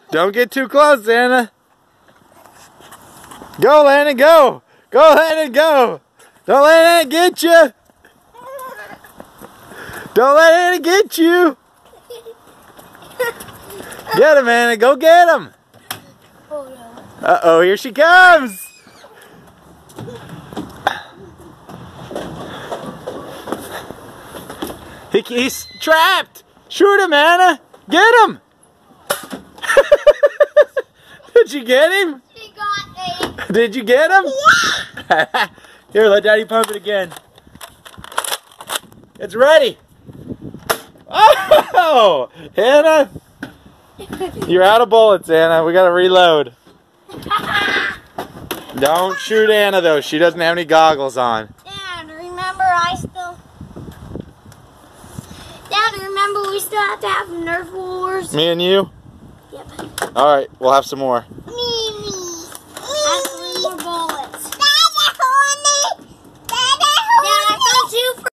Don't get too close, Anna. Go, Landon, go. Go, Landon, go. Don't let Anna get you. Don't let Anna get you. Get him, Anna. Go get him. Uh-oh, here she comes. He's trapped. Shoot him, Anna. Get him. Did you get him? She got me. Did you get him? Yeah. Here, let Daddy pump it again. It's ready. Oh, Anna. You're out of bullets, Anna. We gotta reload. Don't shoot Anna, though. She doesn't have any goggles on. Dad, remember we still have to have Nerf wars? Me and you? Yep. All right, we'll have some more.